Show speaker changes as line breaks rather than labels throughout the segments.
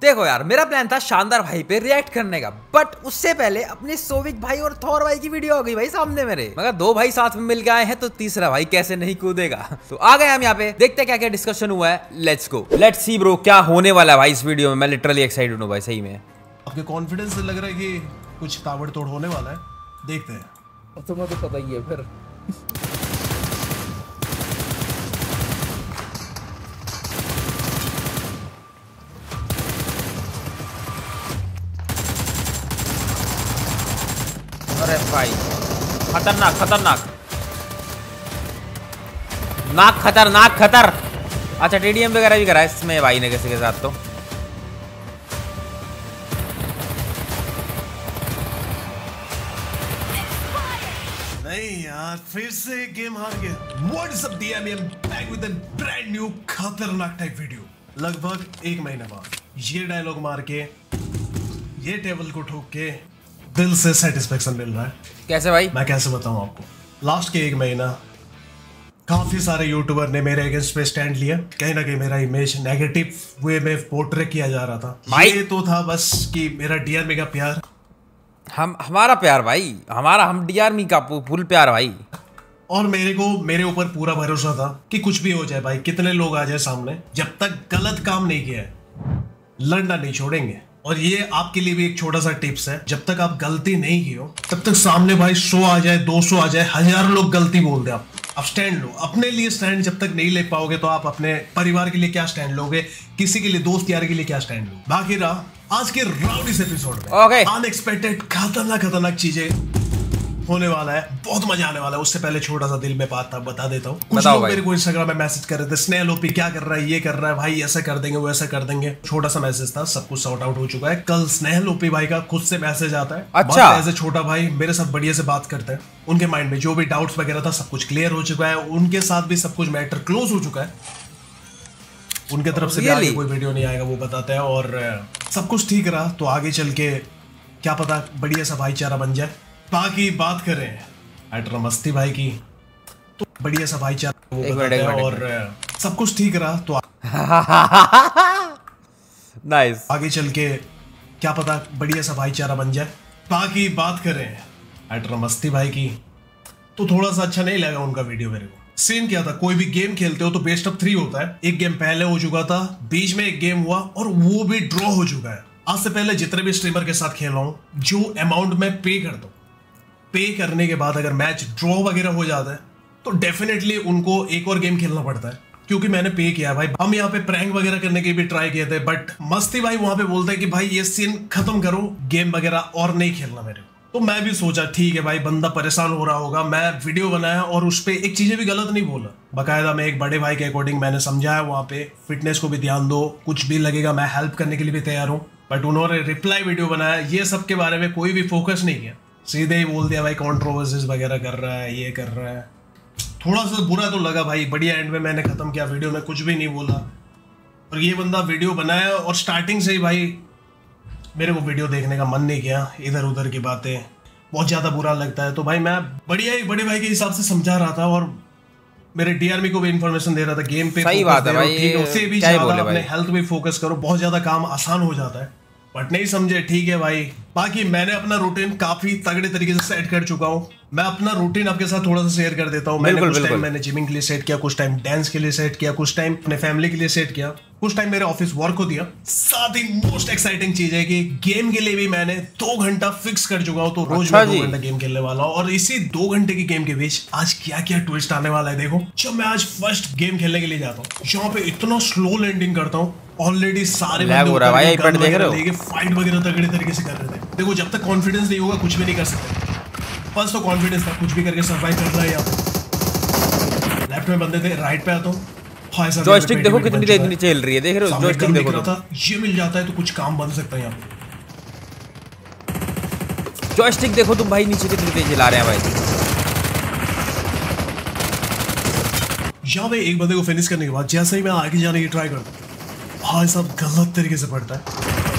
देखो यार, मेरा प्लान था शानदार भाई पे रिएक्ट करने का, बट उससे पहले अपने सोविक भाई और थॉर भाई की वीडियो हो गई भाई सामने मेरे। मगर दो भाई साथ में मिल के आए हैं तो तीसरा भाई कैसे नहीं कूदेगा। तो आ गए हम यहाँ पे, देखते क्या क्या डिस्कशन हुआ है। Let's go, let's see bro क्या होने वाला है भाई इस वीडियो में। मैं लिटरली एक्साइटेड हूँ भाई, सही में।
आपके कॉन्फिडेंस से लग रहा है कि कुछ ताबड़तोड़ होने वाला है, देखते हैं।
तुम्हें तो पता ही है फिर।
अरे भाई खतरनाक खतरनाक नाक खतरनाक खतर। अच्छा टीडीएम वगैरह भी करा है इसमें भाई ने किसी के साथ तो।
नहीं यार, फिर से गेम हार गए। What is up DM, I'm back with a brand new खतरनाक टाइप वीडियो। लगभग 1 महीने बाद ये डायलॉग मार के, ये टेबल को ठोक के दिल से सेटिस्फेक्शन मिल रहा है।
कैसे भाई?
मैं कैसे बताऊं आपको। लास्ट के 1 महीना काफी सारे यूट्यूबर ने मेरे अगेंस्ट पे स्टैंड लिया। कहीं ना कहीं मेरा इमेज नेगेटिव वे में पोर्ट्रे किया जा रहा था। ये तो था बस कि मेरा डीआरमी का प्यार,
हमारा प्यार भाई, हम डीआरमी का फुल प्यार भाई।
और मेरे ऊपर पूरा भरोसा था कि कुछ भी हो जाए भाई, कितने लोग आ जाए सामने, जब तक गलत काम नहीं किया है लड़ना नहीं छोड़ेंगे। और ये आपके लिए भी एक छोटा सा टिप्स है, जब तक आप गलती नहीं की हो तब तक सामने भाई 100 आ जाए, 200 आ जाए, 1000 लोग गलती बोल दे, आप स्टैंड लो। अपने लिए स्टैंड जब तक नहीं ले पाओगे तो आप अपने परिवार के लिए क्या स्टैंड लोगे, किसी के लिए, दोस्त यार के लिए क्या स्टैंड लोगे। बाकी रहा आज के राउंड इस एपिसोड में अनएक्सपेक्टेड खतरनाक चीजें होने वाला है, बहुत मजा आने वाला है। उससे पहले छोटा सा दिल में बात था, बता देता हूँ। कुछ लोग मेरे को इंस्टाग्राम में मैसेज कर रहे थे, स्नेल ओपी क्या कर रहा है, ये कर रहा है भाई, ऐसा कर देंगे वो ऐसा कर देंगे। छोटा सा मैसेज था, सब कुछ सॉर्ट आउट हो चुका है। कल स्नेल ओपी भाई का खुद से मैसेज आता है।
अच्छा,
एज ए छोटा भाई मेरे साथ बढ़िया से बात करते हैं। उनके माइंड में जो भी डाउट्स वगैरह था सब कुछ क्लियर हो चुका है, उनके साथ भी सब कुछ मैटर क्लोज हो चुका है। उनके तरफ से भी आगे कोई वीडियो नहीं आएगा, वो बताते हैं। और सब कुछ ठीक रहा तो आगे चल के क्या पता बढ़िया सा भाईचारा बन जाए। बाकी बात करें एटर मस्ती भाई की तो बढ़िया सा भाईचारा वो बताते हैं। और सब कुछ ठीक रहा तो
नाइस,
आगे चल के क्या पता बढ़िया सा भाईचारा बन जाए। बाकी बात करें एटर मस्ती भाई की तो थोड़ा सा अच्छा नहीं लगा उनका वीडियो मेरे को। सीन क्या था, कोई भी गेम खेलते हो तो बेस्ट ऑफ 3 होता है। एक गेम पहले हो चुका था, बीच में एक गेम हुआ और वो भी ड्रॉ हो चुका है। आज से पहले जितने भी स्ट्रीमर के साथ खेल रहा हूँ, जो अमाउंट में पे करता हूँ, पे करने के बाद अगर मैच ड्रॉ वगैरह हो जाता है तो डेफिनेटली उनको एक और गेम खेलना पड़ता है, क्योंकि मैंने पे किया है भाई। हम यहाँ पे प्रैंक वगैरह करने के भी ट्राई किए थे, बट मस्ती भाई वहां पे बोलते हैं कि भाई ये सीन खत्म करो, गेम वगैरह और नहीं खेलना मेरे को। तो मैं भी सोचा ठीक है भाई, बंदा परेशान हो रहा होगा, मैं वीडियो बनाया और उस पर एक चीजें भी गलत नहीं बोला। बाकायदा मैं एक बड़े भाई के अकॉर्डिंग मैंने समझाया वहां पे, फिटनेस को भी ध्यान दो, कुछ भी लगेगा मैं हेल्प करने के लिए भी तैयार हूँ। बट उन्होंने रिप्लाई वीडियो बनाया, ये सब के बारे में कोई भी फोकस नहीं किया, सीधे ही बोल दिया भाई कंट्रोवर्सीज वगैरह कर रहा है, ये कर रहा है। थोड़ा सा बुरा तो लगा भाई, बढ़िया एंड में मैंने खत्म किया वीडियो में, कुछ भी नहीं बोला। और ये बंदा वीडियो बनाया और स्टार्टिंग से ही भाई मेरे को वीडियो देखने का मन नहीं किया, इधर उधर की बातें, बहुत ज्यादा बुरा लगता है। तो भाई मैं बढ़िया ही बड़े भाई के हिसाब से समझा रहा था और मेरे डीआरमी को भी इंफॉर्मेशन दे रहा था, गेम पे
सही बात है भाई,
ठीक है, उससे भी ज्यादा अपने हेल्थ पे फोकस करो, बहुत ज्यादा काम आसान हो जाता है। बट नहीं समझे, ठीक है भाई। बाकी मैंने अपना रूटीन काफी तगड़े तरीके से सेट कर चुका हूँ। मैं अपना रूटीन आपके साथ थोड़ा सा शेयर कर देता हूँ। मैंने जिमिंग के लिए सेट किया, कुछ टाइम डांस के लिए सेट किया, कुछ टाइम अपने फैमिली के लिए सेट किया, कुछ टाइम मेरे ऑफिस वर्क को दिया। साथ ही मोस्ट एक्साइटिंग चीज है कि गेम के लिए भी मैंने 2 घंटा फिक्स कर चुका हूँ, तो रोज मैं 2 घंटा गेम खेलने वाला हूँ। और इसी 2 घंटे की गेम के बीच आज क्या क्या ट्विस्ट आने वाला है देखो। जब मैं आज फर्स्ट गेम खेलने के लिए जाता हूँ, यहाँ पे इतना स्लो लैंडिंग करता हूँ, ऑलरेडी सारे फाइट वगैरह तगड़े तरीके से कर रहे थे। देखो जब तक कॉन्फिडेंस नहीं होगा कुछ भी नहीं कर सकते। बस तो कॉन्फिडेंस था, कुछ भी करके सर्वाइव कर रहा है। यहाँ पे लेफ्ट में बंदे थे, राइट पे आता हूँ।
जॉयस्टिक देखो कितनी तेज नीचे हिल रही है, देख रहे हो जॉयस्टिक देखो
तो। ये मिल जाता है तो कुछ काम बन सकता है यहाँ पे।
जॉयस्टिक देखो तुम भाई, नीचे कितनी तेज हिला रहे हैं भाई।
यहाँ पे एक बंदे को फिनिश करने के बाद जैसे ही मैं आगे जाने की ट्राई करता हूँ, भाई सब गलत तरीके से पड़ता है।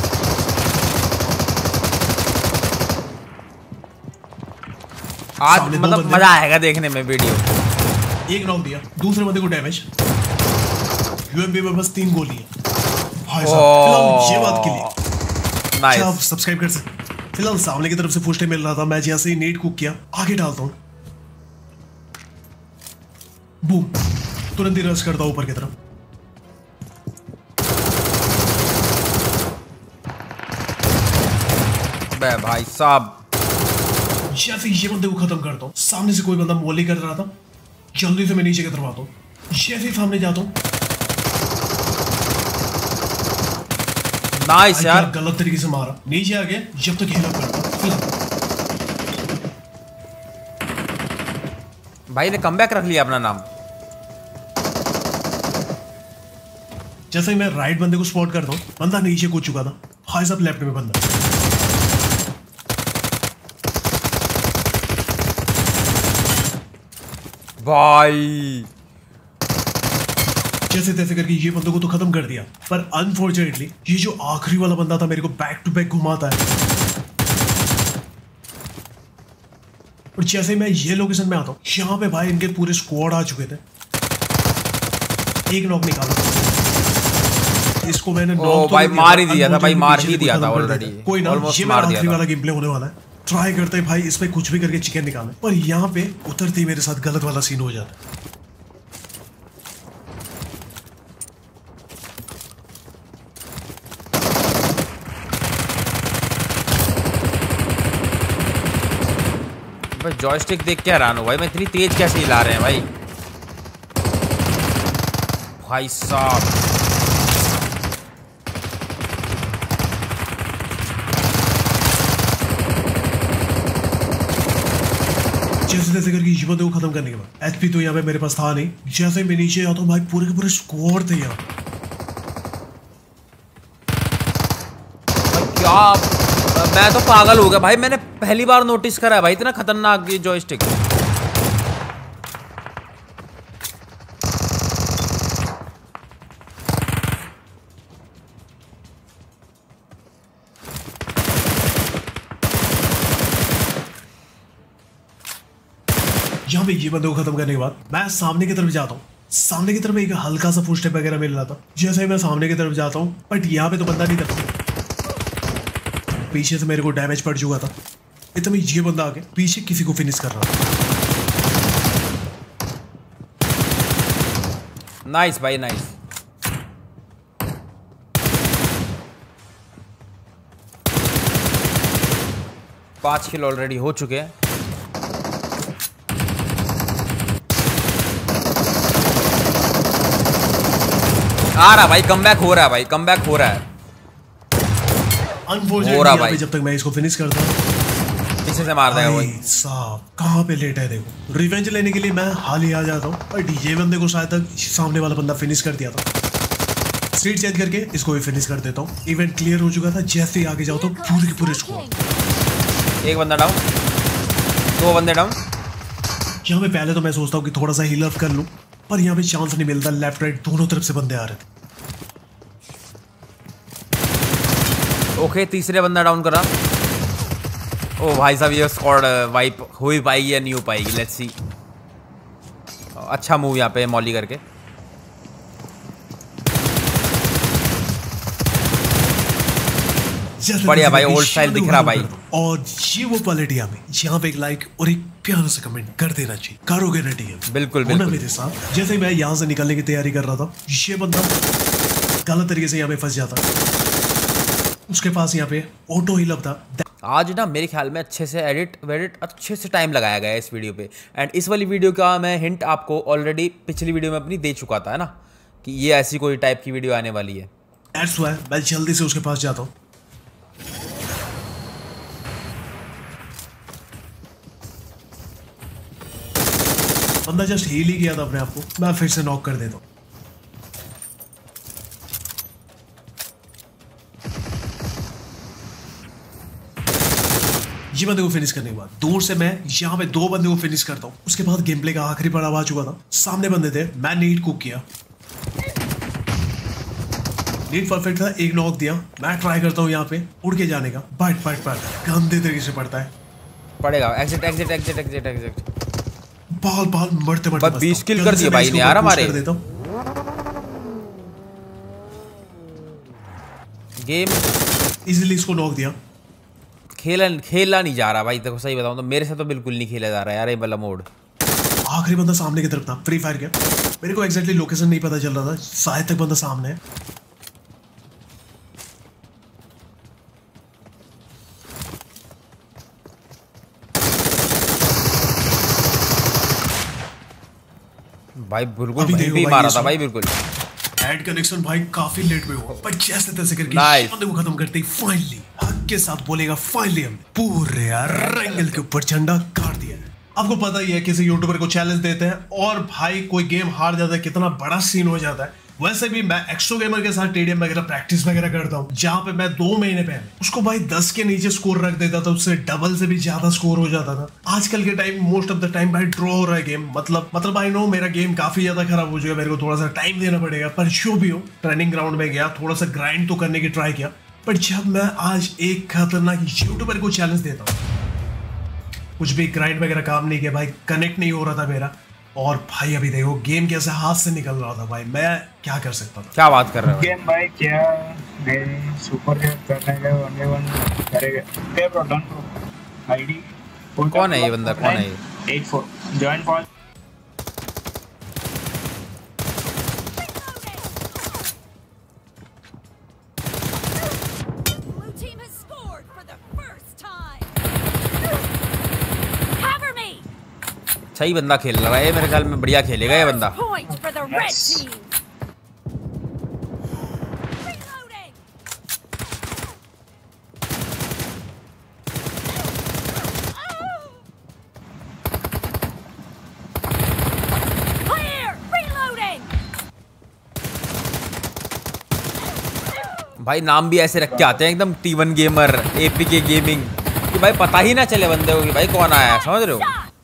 आज मतलब मजा आएगा देखने में वीडियो।
एक नॉक दिया, दूसरे बंदे को डैमेज, यूएमपी में बस 3 गोली है भाई साहब फिलहाल ये बात के लिए
नाइस।
आप सब्सक्राइब कर सकते। फिलहाल सामने की तरफ से फुस्टे मिल रहा था, मैं जैसे ही नेट कुक किया आगे डालता हूँ, बूम, तुरंत ही रश करता हूँ ऊपर की तरफ।
बे भाई साहब,
जैसे ये बंदे को खत्म करता हूँ, सामने से कोई बंदा मोली कर रहा था, जल्दी से मैं नीचे की तरफ आता हूँ, जैसे ही सामने जाता हूँ,
नाइस यार,
गलत तरीके से मारा, नीचे आ गया, जब तक हेल्प करता।
भाई ने कमबैक रख लिया अपना नाम।
जैसे ही मैं राइट बंदे को स्पॉट करता हूँ, बंदा नीचे कूद चुका था, भाई साहब लेफ्ट में बंदा।
भाई
जैसे तैसे करके ये बंदे को तो खत्म कर दिया, पर अनफॉर्चुनेटली ये जो आखिरी वाला बंदा था मेरे को बैक टू बैक घुमाता है। और जैसे ही मैं ये लोकेशन में आता हूँ, यहाँ पे भाई इनके पूरे स्क्वाड आ चुके थे। एक नॉक निकाला, इसको मैंने नॉक
भाई मार ही दिया था, भाई मार ही दिया था ऑलरेडी।
कोई ना, ये मेरा आखिरी वाला गेम प्ले होने वाला है। ट्राई करते हैं भाई इस पे कुछ भी करके चिकन निकाले, पर यहाँ पे उतरते ही मेरे साथ गलत वाला सीन हो जाता है।
भाई जॉयस्टिक देख के हैरान हूँ भाई, मैं इतनी तेज कैसे हिला रहे हैं भाई। भाई साहब
जैसे तैसे करके ये बंदे को खत्म करने के बाद एचपी तो यहाँ पे मेरे पास था नहीं। जैसे मैं नीचे आता हूँ भाई पूरे के पूरे स्क्वाड थे यहाँ।
क्या मैं तो पागल हो गया भाई, मैंने पहली बार नोटिस करा है भाई इतना खतरनाक ये जॉयस्टिक।
यहाँ पे ये बंदे को खत्म करने के बाद मैं सामने की तरफ जाता हूँ। सामने की तरफ एक हल्का सा फुट स्टेप वगैरह मिल रहा था। जैसे ही मैं सामने की तरफ जाता हूँ, बट यहाँ पे तो बंदा नहीं था, पीछे से मेरे को डैमेज पड़ चुका था। इतना ये बंदा आके पीछे किसी को फिनिश कर रहा था।
नाइस भाई नाइस। पांच किल ऑलरेडी हो चुके हैं। आ रहा भाई, कमबैक हो रहा है भाई, कमबैक हो रहा है।
अनफॉर्चुनेटली जब तक मैं इसको फिनिश करता हूँ
पीछे से मार देगा वही।
साहब कहाँ पे लेट है देखो। रिवेंज लेने के लिए मैं हाल ही आ जाता हूँ, बट ये बंदे को शायद तक सामने वाला बंदा फिनिश कर दिया था। सीट चेंज करके इसको भी फिनिश कर देता हूँ। इवेंट क्लियर हो चुका था। जैसे ही आगे जाओ तो पूरे के पूरे स्क्वाड।
एक बंदा डाउन, दो बंदे डाउन।
यहाँ पे पहले तो मैं सोचता हूँ कि थोड़ा सा हील अप कर लूँ, पर यहाँ पे चांस नहीं मिलता। लेफ्ट राइट दोनों तरफ से बंदे आ रहे थे।
ओके तीसरे बंदा डाउन करा। ओ भाई साहब ये स्क्वाड वाइप हो ही पाएगी या नहीं हो पाएगी, लेट्स सी। अच्छा मूव यहाँ पे मॉली करके। बढ़िया भाई, ओल्ड स्टाइल दिख रहा भाई।
और ये वो क्वालिटी हमें यहाँ पे एक लाइक और एक प्यारा सा कमेंट कर देना चाहिए। करोगे ना टीम?
बिल्कुल बिल्कुल।
मेरे साथ जैसे ही मैं यहाँ से निकलने की तैयारी कर रहा था, ये बंदा गलत तरीके से यहाँ पे फंस जाता। उसके पास यहाँ पे ऑटो हील था।
आज ना मेरे ख्याल में अच्छे से एडिट वेडिट अच्छे से टाइम लगाया गया है इस वीडियो पे। एंड इस वाली वीडियो का मैं हिंट आपको ऑलरेडी पिछली वीडियो में अपनी दे चुका था, है ना, कि ये ऐसी कोई टाइप की वीडियो आने वाली है।
That's why मैं जल्दी से उसके पास जाता हूँ। बंदा जस्ट हील ही किया था अपने आप को, मैं फिर से नॉक कर देता हूँ। ये बंदे को फिनिश करने के बाद दूर से मैं यहाँ पे दो बंदे को फिनिश करता हूँ। उसके बाद गेम प्ले का आखिरी पड़ाव आ चुका था। सामने बंदे थे, मैं नीट कुक किया, नीट परफेक्ट था, एक नॉक दिया। मैं ट्राई करता हूँ यहाँ पे उड़ के जाने का, बट गंदे तरीके से पड़ता है।
पड़ेगा। Exit exit exit exit exit.
बाल मरते
20 किल कर दिया भाई ने यार हमारे। गेम
इजीली इसको नॉक दिया।
खेला नहीं जा रहा भाई, देखो सही बताऊं तो मेरे से तो बिल्कुल नहीं खेला जा रहा यार ये वाला मोड।
आखिरी बंदा सामने की तरफ था, फ्री फायर के। मेरे को एग्जैक्टली लोकेशन नहीं पता चल रहा था, शायद तक बंदा सामने है।
भाई बिल्कुल भी मारा था भाई बिल्कुल।
एड कनेक्शन भाई काफी लेट में हुआ, पर जैसे तैसे करके शादी को खत्म करते ही फाइनली हक के साथ बोलेगा फाइनली हम पूरे एंगल के ऊपर झंडा काट दिया। आपको पता ही है किसी यूट्यूबर को चैलेंज देते हैं और भाई कोई गेम हार जाता है कितना बड़ा सीन हो जाता है। वैसे भी मैं एक्सो गेमर के साथ टेडियम वगैरह प्रैक्टिस वगैरह करता हूँ, जहाँ पे मैं 2 महीने पहले उसको भाई 10 के नीचे स्कोर रख देता था, उससे डबल से भी ज्यादा स्कोर हो जाता था। आजकल के time most of the time भाई ड्रॉ हो रहा है गेम, मतलब आई नो मेरा गेम काफी ज्यादा खराब हो चुका है, मेरे को थोड़ा सा टाइम देना पड़ेगा। पर जो भी हो ट्रेनिंग ग्राउंड में गया, थोड़ा सा ग्राइंड तो करने की ट्राई किया। पर जब मैं आज एक खतरनाक यूट्यूबर को चैलेंज देता हूँ, कुछ भी ग्राइंड वगैरह काम नहीं किया भाई, कनेक्ट नहीं हो रहा था मेरा, और भाई अभी देखो गेम कैसे हाथ से निकल रहा था भाई, मैं क्या कर सकता था।
क्या बात कर रहे हो
गेम भाई? क्या मैं सुपर गेम करने का 1v1 करेगा पे ब्रो डन ब्रो आईडी।
कौन है ये बंदा? कौन है ये?
84 जॉइन फॉर
सही बंदा खेल रहा है मेरे ख्याल में, बढ़िया खेलेगा ये बंदा। भाई नाम भी ऐसे रख के आते हैं एकदम T1 गेमर, APK गेमिंग, कि भाई पता ही ना चले बंदे को कि भाई कौन आया है, समझ रहे हो?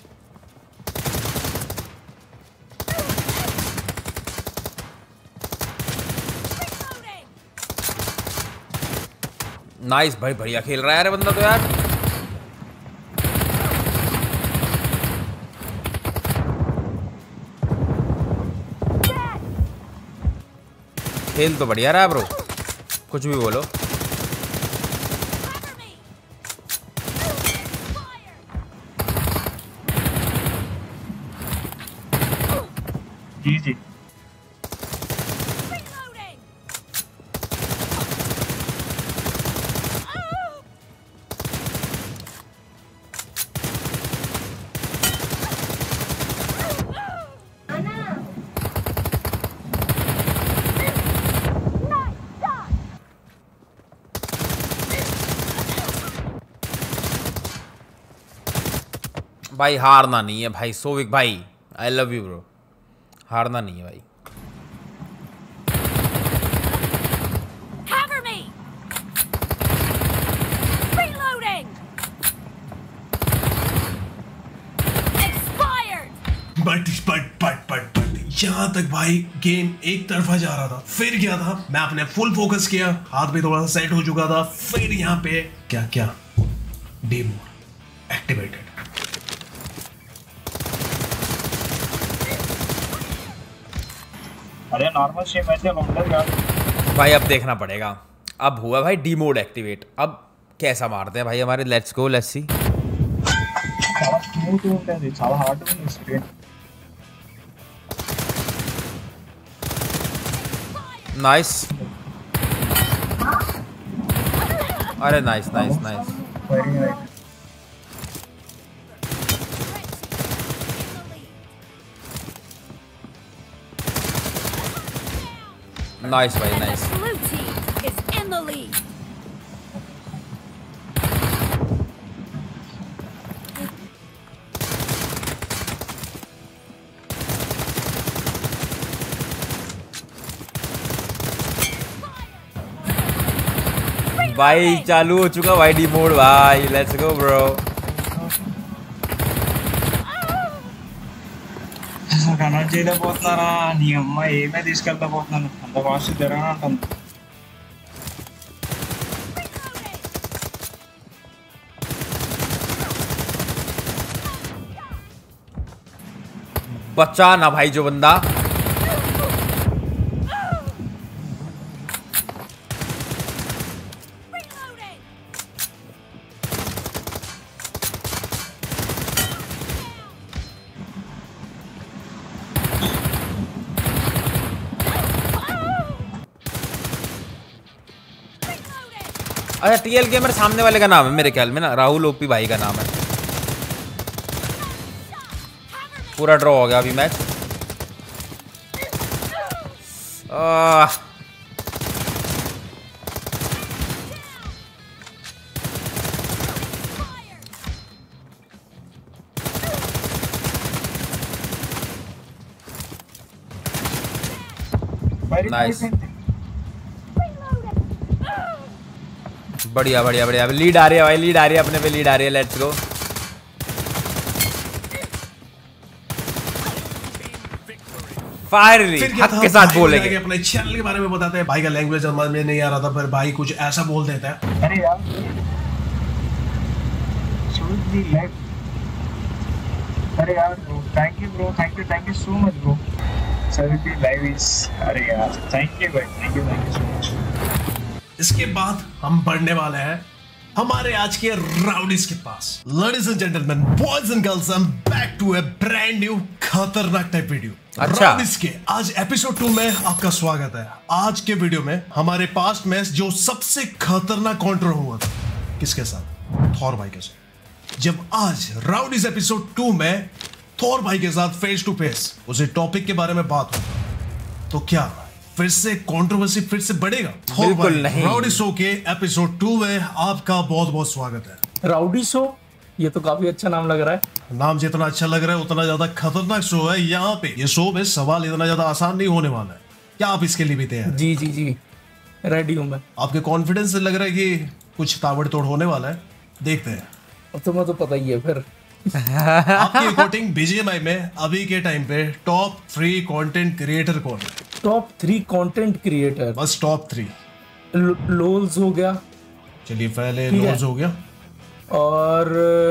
नाइस भाई, बढ़िया खेल रहा है यार बंदा तो यार। खेल तो बढ़िया रहा है ब्रो, कुछ भी बोलो।
जी जी
भाई हारना नहीं है भाई, सोविक भाई आई लव यू ब्रो, हारना नहीं है भाई।
बट यहाँ तक भाई गेम एक तरफा जा रहा था। फिर क्या था, मैं अपने फुल फोकस किया, हाथ भी थोड़ा सा सेट हो चुका था। फिर यहाँ पे क्या डे मोड एक्टिवेटेड।
अरे नॉर्मल स्ट्रीम ऐसे होता है यार
भाई, अब देखना पड़ेगा। अब हुआ भाई डी मोड एक्टिवेट, अब कैसा मारते हैं भाई हमारे। Let's go, let's see.
చాలా స్మూత్ ఉంటుంది, చాలా హార్డ్ ఉంది స్క్రీన్।
नाइस, अरे नाइस नाइस नाइस। नाइस भाई नाइस। भाई चालू हो चुका भाई डी मोड भाई, लेट्स गो ब्रो।
కనెక్ట్ చేయలేకపోతున్నారా? నీ అమ్మ ఏమే తీసుకెళ్ళకపోతున్నాను, అంత ఫాస్ట్ జరగని అంటుంది।
बचा ना भाई जो बंदा। अच्छा टीएल गेमर सामने वाले का नाम है मेरे ख्याल में ना, राहुल ओपी भाई का नाम है। पूरा ड्रॉ हो गया अभी मैच। नाइस, बढ़िया बढ़िया बढ़िया। लीड आ रही है भाई, लीड आ रही है अपने पे, लीड आ रही है। लेट्स गो। फायरली हक के साथ बोलेंगे।
अपने चैनल के बारे में बताते हैं। भाई का लैंग्वेज समझ में नहीं आ रहा था, पर भाई कुछ ऐसा बोल देता है।
अरे यार अरे यार bro, thank you so much bro. सभी लाइव इज, अरे यार थैंक यू भाई, थैंक यू सो मच।
इसके बाद हम बढ़ने वाले हैं हमारे आज के राउडीज के पास। Ladies and gentleman, boys and girls, I am back to a brand new खतरनाक टाइप वीडियो।
अच्छा,
राउडीज के आज एपिसोड 2 में आपका स्वागत है। आज के वीडियो में हमारे पास्ट में जो सबसे खतरनाक काउंटर हुआ था, किसके साथ? थॉर भाई के साथ। जब आज राउडीज एपिसोड 2 में थॉर भाई के साथ फेस टू फेस उसी टॉपिक के बारे में बात होगी, तो क्या फिर से कंट्रोवर्सी फिर से बढ़ेगा?
बिल्कुल नहीं।
राउडी शो के एपिसोड 2 में आपका बहुत बहुत स्वागत है।
राउडी शो, ये तो काफी अच्छा नाम लग रहा है।
नाम जितना अच्छा लग रहा है उतना ज्यादा खतरनाक शो है। यहाँ पे ये शो में सवाल इतना ज्यादा आसान नहीं होने वाला है। क्या आप इसके लिए भी तैयार हैं?
जी जी जी, रेडी हूँ मैं।
आपके कॉन्फिडेंस से लग रहा है कि कुछ ताबड़तोड़ होने वाला है। देखते हैं।
अब तुम्हें तो पता ही है फिर।
आपकी अकॉर्डिंग बीजीएमआई में अभी के टाइम पे टॉप 3 कंटेंट क्रिएटर कौन है?
टॉप 3 कंटेंट क्रिएटर,
बस टॉप 3।
लोल्स हो गया,
चलिए पहले लोल्स हो गया,
और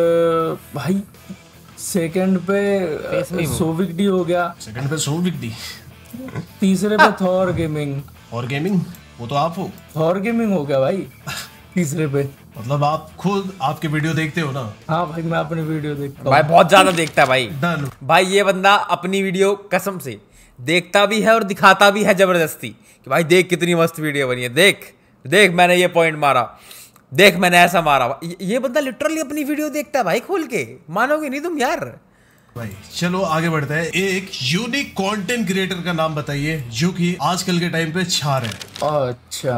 भाई सेकंड पे सोविक डी हो गया,
सेकंड पे सोविक डी,
तीसरे पे थॉर गेमिंग।
और गेमिंग वो तो आप हो।
थॉर गेमिंग हो गया भाई तीसरे पे।
मतलब आप खुद आपके वीडियो देखते हो ना?
हाँ भाई, मैं अपनी वीडियो देखता हूँ
भाई, बहुत ज्यादा देखता है भाई।
डन
भाई ये बंदा अपनी वीडियो कसम से देखता भी है और दिखाता भी है जबरदस्ती कि भाई देख कितनी मस्त वीडियो बनी है, देख देख मैंने ये पॉइंट मारा, देख मैंने ऐसा मारा। ये बंदा लिटरली अपनी वीडियो देखता है भाई खोल के, मानोगे नहीं तुम यार।
भाई चलो आगे बढ़ते हैं। एक यूनिक कंटेंट क्रिएटर का नाम बताइए जो कि आजकल के टाइम पे छा रहे हैं।
अच्छा,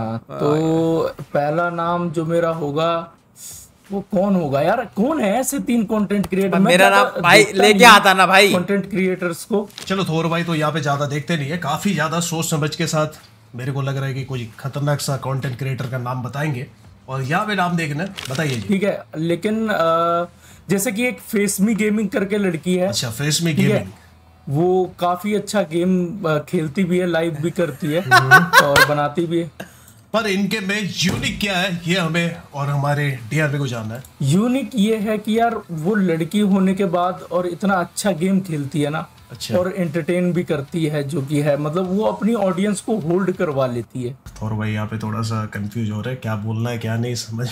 तो पहला नाम जो मेरा होगा वो कौन होगा यार? कौन है ऐसे 3 कंटेंट क्रिएटर?
मेरा नाम भाई लेके आता ना भाई
कंटेंट क्रिएटर्स को।
चलो थोर भाई तो यहाँ पे ज्यादा देखते नहीं है, काफी ज्यादा सोच समझ के साथ मेरे को लग रहा है कि कोई खतरनाक सा कंटेंट क्रिएटर का नाम बताएंगे और यहाँ पे नाम देखना बताइए जी।
ठीक है, लेकिन जैसे कि एक फेसमी गेमिंग करके लड़की है।
अच्छा, फेसमी गेमिंग,
वो काफी अच्छा गेम खेलती भी है, लाइव भी करती है और बनाती भी है।
पर इनके में यूनिक क्या है ये हमें और हमारे डीआरपी को जानना है।
यूनिक ये है कि यार वो लड़की होने के बाद और इतना अच्छा गेम खेलती है ना।
अच्छा।
और एंटरटेन भी करती है, जो कि है मतलब वो अपनी ऑडियंस को होल्ड करवा लेती है।
और भाई यहाँ पे थोड़ा सा कंफ्यूज हो रहा है, क्या बोलना है क्या नहीं समझ।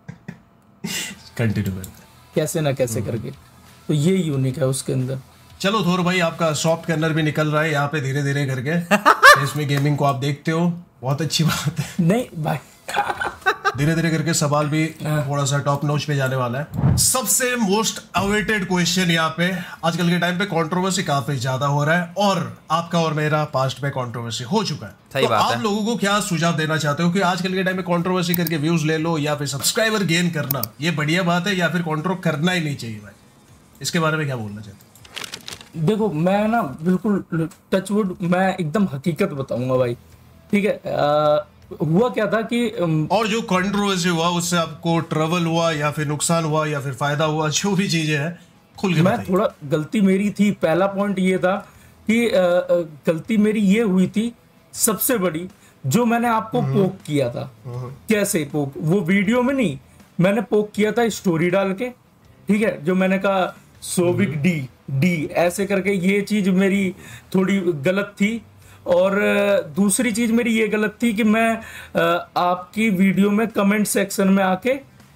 कंटिन्यू करते हैं
कैसे ना कैसे करके, तो ये यूनिक है उसके अंदर।
चलो थोर भाई आपका सॉफ्ट कर्नर भी निकल रहा है यहाँ पे धीरे धीरे करके। इसमें गेमिंग को आप देखते हो, बहुत अच्छी बात है।
नहीं भाई,
धीरे धीरे करके सवाल भी थोड़ा सा टॉप नॉच पे जाने वाला है। सबसे मोस्ट अवेटेड क्वेश्चन यहाँ पे, आजकल के टाइम पे कंट्रोवर्सी काफी ज्यादा हो रहा है और आपका और मेरा पास्ट में कंट्रोवर्सी हो चुका है।
सही
तो
बात
आप
है।
लोगों को क्या सुझाव देना चाहते हो कि आजकल के टाइम में कंट्रोवर्सी करके व्यूज ले लो या फिर सब्सक्राइबर गेन करना ये बढ़िया बात है या फिर कंट्रोल करना ही नहीं चाहिए? भाई इसके बारे में क्या बोलना चाहते हो?
देखो मैं ना बिल्कुल टचवुड, मैं एकदम हकीकत बताऊंगा भाई। ठीक है, हुआ क्या था कि
और जो कंट्रोवर्सी हुआ उससे आपको ट्रबल हुआ या फिर नुकसान हुआ या फिर फायदा हुआ, जो भी चीजें हैं खुल के
मैं
बताइए।
थोड़ा गलती मेरी थी। पहला पॉइंट ये था कि गलती मेरी ये हुई थी सबसे बड़ी, जो मैंने आपको पोक किया था। कैसे पोक? वो वीडियो में नहीं, मैंने पोक किया था स्टोरी डाल के। ठीक है, जो मैंने कहा सोविक डी ऐसे करके, ये चीज मेरी थोड़ी गलत थी। और दूसरी चीज मेरी ये गलत थी कि मैं आपकी वीडियो में कमेंट सेक्शन में आके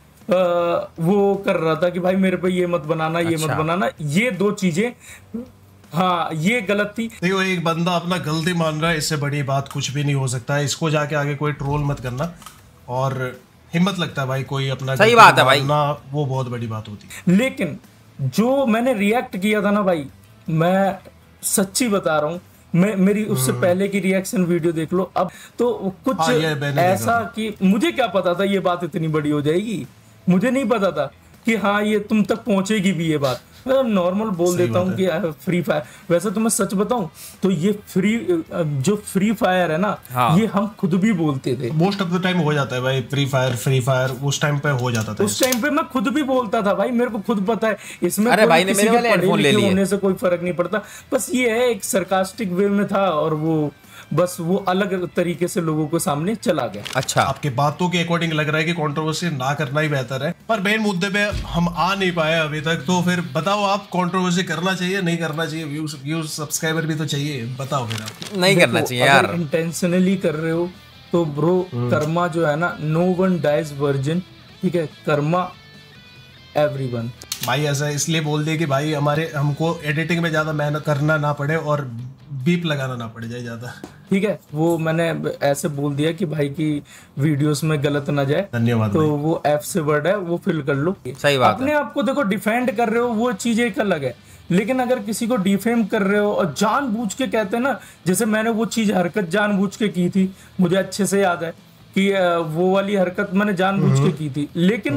वो कर रहा था कि भाई मेरे पे ये मत बनाना, ये मत बनाना। ये 2 चीजें, हाँ ये गलत थी।
देखो एक बंदा अपना गलती मान रहा है, इससे बड़ी बात कुछ भी नहीं हो सकता है। इसको जाके आगे कोई ट्रोल मत करना। और हिम्मत लगता है भाई कोई अपना
सही बात है भाई,
वो बहुत बड़ी बात होती है।
लेकिन जो मैंने रिएक्ट किया था ना भाई, मैं सच्ची बता रहा हूँ, मेरी उससे पहले की रिएक्शन वीडियो देख लो अब तो कुछ ऐसा कि मुझे क्या पता था ये बात इतनी बड़ी हो जाएगी, मुझे नहीं पता था कि हाँ ये तुम तक पहुंचेगी भी ये बात। मैं नॉर्मल बोल देता हूँ कि फ्री फायर, वैसे तो मैं सच बताऊं तो ये जो फ्री फायर है ना, हाँ। ये हम खुद भी बोलते थे,
मोस्ट ऑफ द टाइम हो जाता है भाई फ्री फायर उस टाइम पे हो जाता था,
उस टाइम पे मैं खुद भी बोलता था भाई, मेरे को खुद पता है इसमें।
अरे भाई ने मेरे वाले हेडफोन ले लिए,
होने से कोई फर्क नहीं पड़ता, बस ये है एक सरकास्टिक वे में था और वो बस वो अलग तरीके से लोगों को सामने चला गया।
अच्छा,
आपके बातों के अकॉर्डिंग लग रहा है कि कंट्रोवर्सी ना करना ही बेहतर है, पर मेन मुद्दे पे हम आ नहीं पाए अभी तक, तो फिर बताओ आप कंट्रोवर्सी करना चाहिए नहीं करना चाहिए? व्यूज सब्सक्राइबर भी तो चाहिए, बताओ फिर आप।
नहीं करना चाहिए यार,
इंटेंशनली कर रहे हो तो ब्रो कर्मा जो है ना, नो वन डाइज वर्जिन, ठीक है, कर्मा एवरीवन।
भाई ऐसा इसलिए बोल दिया कि भाई हमको एडिटिंग में ज्यादा मेहनत करना ना पड़े और बीप लगाना ना पड़ जाए ज्यादा,
ठीक है, वो मैंने ऐसे बोल दिया कि भाई की वीडियोस में गलत ना जाए।
धन्यवाद।
तो वो एफ से वर्ड है वो फिल कर लो।
सही बात
अपने आप को देखो डिफेंड कर रहे हो वो चीज एक अलग है, लेकिन अगर किसी को डिफेम कर रहे हो और जानबूझ के कहते हैं ना, जैसे मैंने वो चीज हरकत जानबूझ के की थी, मुझे अच्छे से याद है कि वो वाली हरकत मैंने जानबूझ के की थी, लेकिन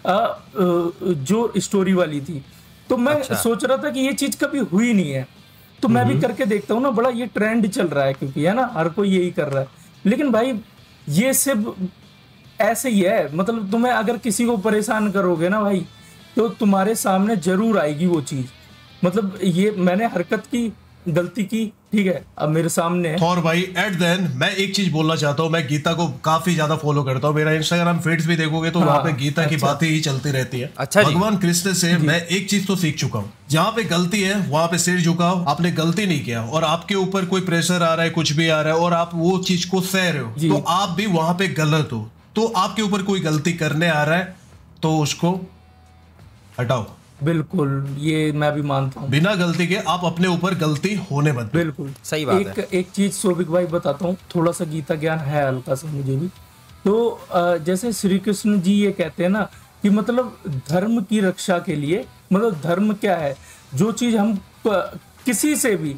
जो स्टोरी वाली थी तो मैं सोच रहा था कि ये चीज कभी हुई नहीं है, तो मैं भी करके देखता हूँ ना, बड़ा ये ट्रेंड चल रहा है क्योंकि है ना हर कोई यही कर रहा है, लेकिन भाई ये सिर्फ ऐसे ही है, मतलब तुम्हें अगर किसी को परेशान करोगे ना भाई तो तुम्हारे सामने जरूर आएगी वो चीज। मतलब ये मैंने हरकत की, गलती की, ठीक है, अब मेरे सामने है।
और भाई एट देन मैं एक चीज बोलना चाहता हूँ, मैं गीता को काफी ज्यादा फॉलो करता हूँ, मेरा इंस्टाग्राम फीड्स भी देखोगे तो वहाँ पे गीता की बातें ही चलती रहती है।
अच्छा,
भगवान कृष्ण से मैं एक चीज तो सीख चुका हूँ, जहाँ पे गलती है वहां पे सिर झुकाओ, आपने गलती नहीं किया और आपके ऊपर कोई प्रेशर आ रहा है, कुछ भी आ रहा है और आप वो चीज को सह रहे हो, तो आप भी वहां पे गलत हो। तो आपके ऊपर कोई गलती करने आ रहा है तो उसको हटाओ।
बिल्कुल, ये मैं भी मानता हूँ,
बिना गलती के आप अपने ऊपर गलती होने मत।
बिल्कुल
सही बात है।
एक चीज सोबिक भाई बताता हूँ, थोड़ा सा गीता ज्ञान है हल्का सा मुझे भी। तो जैसे श्री कृष्ण जी ये कहते हैं ना कि मतलब धर्म की रक्षा के लिए, मतलब धर्म क्या है, जो चीज हम किसी से भी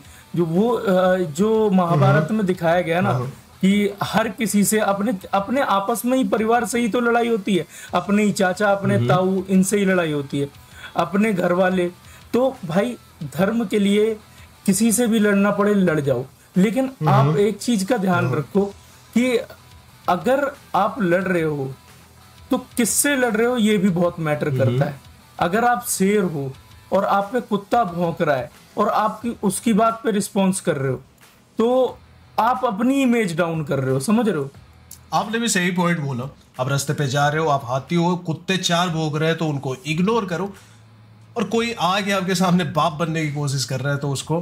जो महाभारत में दिखाया गया ना कि हर किसी से अपने आपस में ही, परिवार से ही तो लड़ाई होती है, अपने ही चाचा अपने ताऊ इनसे ही लड़ाई होती है, अपने घर वाले। तो भाई धर्म के लिए किसी से भी लड़ना पड़े लड़ जाओ, लेकिन आप एक चीज का ध्यान रखो कि अगर आप लड़ रहे हो तो किससे लड़ रहे हो ये भी बहुत मैटर करता है। अगर आप शेर हो और आप पे कुत्ता भौंक रहा है और आप उसकी बात पे रिस्पॉन्स कर रहे हो तो आप अपनी इमेज डाउन कर रहे हो, समझ रहे हो?
आपने भी सही पॉइंट बोला। आप रास्ते पे जा रहे हो, आप हाथी हो, कुत्ते 4 भौंक रहे हैं तो उनको इग्नोर करो, और कोई आके आपके सामने बाप बनने की कोशिश कर रहा है तो उसको।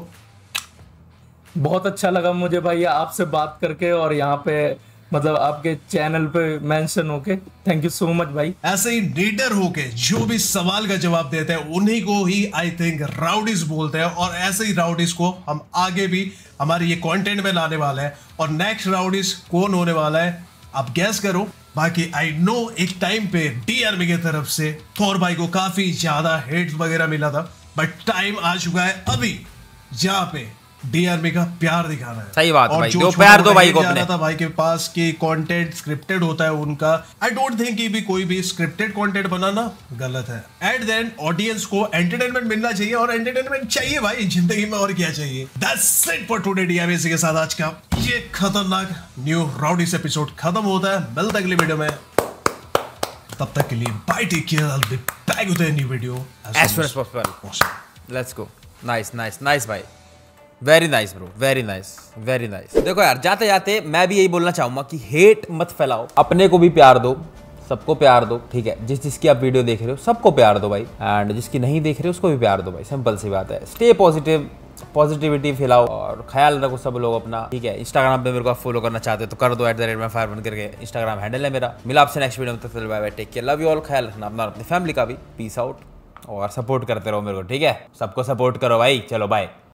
बहुत अच्छा लगा मुझे भाई आपसे बात करके और यहाँ पे मतलब आपके चैनल पे मेंशन होके, थैंक यू सो मच भाई।
ऐसे ही लीडर होके जो भी सवाल का जवाब देते हैं उन्हीं को ही आई थिंक राउडीज बोलते हैं, और ऐसे ही राउडीज को हम आगे भी हमारे ये कंटेंट में लाने वाले हैं। और नेक्स्ट राउडीज कौन होने वाला है आप गैस करो। बाकी आई नो एक टाइम पे डी आर्मी की तरफ से थॉर भाई को काफी ज्यादा हेट्स वगैरह मिला था, बट टाइम आ चुका है अभी जहाँ पे डी आर्मी का प्यार दिखाना है।
सही बात है
और
भाई,
जो
दो प्यार दो भाई को अपने।
था भाई के पास कि कंटेंट स्क्रिप्टेड होता है उनका, आई डोंट थिंक कि भी कोई भी स्क्रिप्टेड कंटेंट बनाना गलत है। एट देन ऑडियंस को एंटरटेनमेंट मिलना चाहिए, और एंटरटेनमेंट चाहिए भाई जिंदगी में, और क्या चाहिए। That's it for today the army. इसी के साथ आज का ये खतरनाक न्यू राउडीज एपिसोड खत्म होता है। मिलते अगली वीडियो में, तब तक के लिए bye, take care, I will be back with a new video
as soon as possible. Let's go. Nice भाई, very nice bro, very nice. देखो यार, जाते जाते मैं भी यही बोलना चाहूंगा कि हेट मत फैलाओ, अपने को भी प्यार दो, सबको प्यार दो, ठीक है। जिसकी आप वीडियो देख रहे हो सबको प्यार दो भाई, एंड जिसकी नहीं देख रहे हो उसको भी प्यार दो भाई, सिंपल सी बात है। स्टे पॉजिटिव, पॉजिटिविटी फैलाओ और ख्याल रखो सब लोग अपना, ठीक है। इंस्टाग्राम पे मेरे को आप फॉलो करना चाहते हो तो कर दो, @myfireman करके इंस्टाग्राम हैंडल है मेरा। मिला आपसे नेक्स्ट वीडियो में, तब तक bye bye, take care, love you all, ख्याल रखना अपना, अपनी फैमिली का भी। पीस आउट, और सपोर्ट करते रहो मेरे को, ठीक है। सबको सपोर्ट करो भाई, चलो बाय।